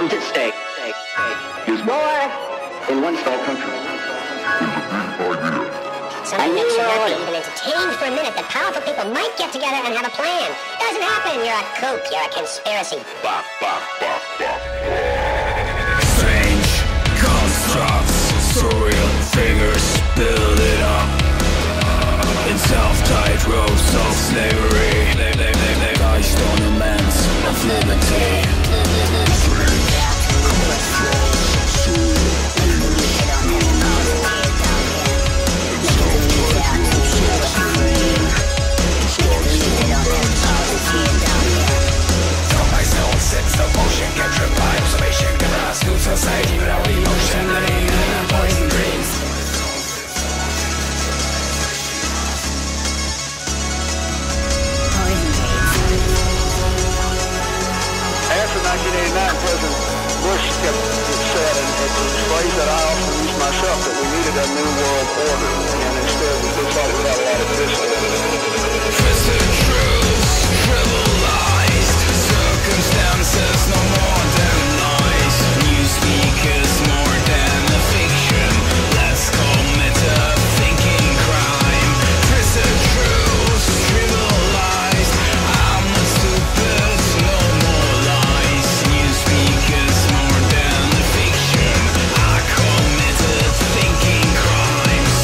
United States is more in one small country. Something that should not be even entertained for a minute, that powerful people might get together and have a plan. Doesn't happen. You're a kook. You're a conspiracy. Strange constructs, surreal figures build it up in self-tied ropes of slavery, diced ornaments of liberty. Sense of motion, captured by observation, cameras to society without emotion, living in a poison dreams. After 1989, President Bush said, and it's a phrase that I often use myself, that we needed a new world order, and instead we thought we had a lot of disorder. Twisted truths, trivialized circumstances, no more than lies. New speakers, more than a fiction. Let's commit a thinking crime. Twisted truths, trivialized. I'm not stupid, no more lies. New speakers, more than a fiction. I committed thinking crimes.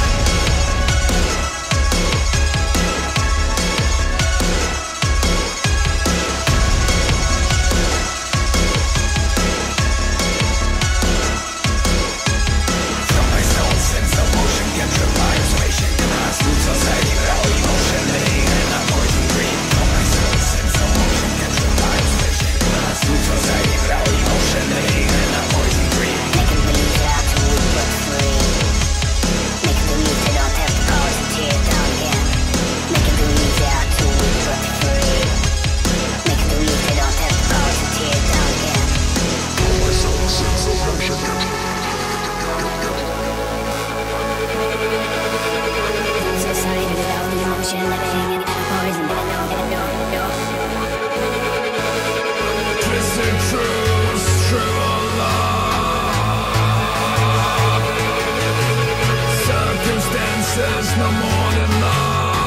Circumstances, no more than love.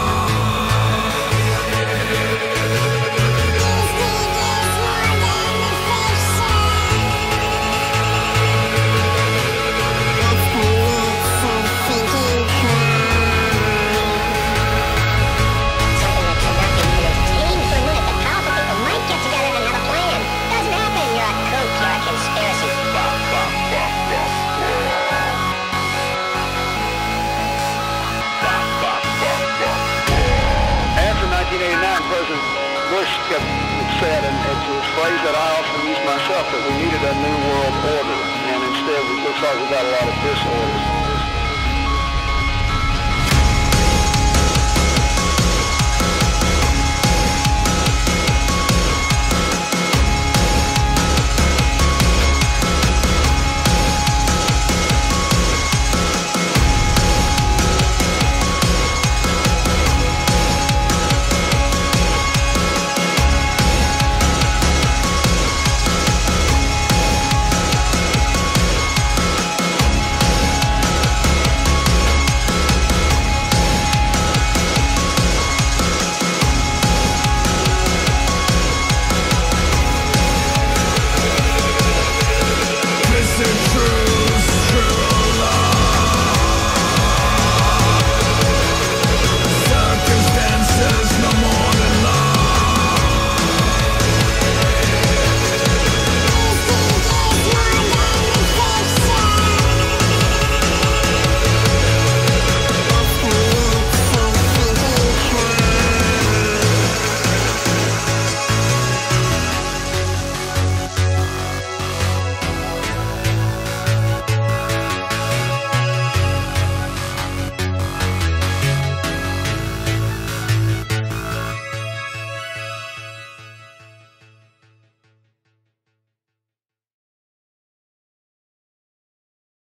President Bush said, and it's a phrase that I often use myself, that we needed a new world order, and instead it looks like we got a lot of disorder.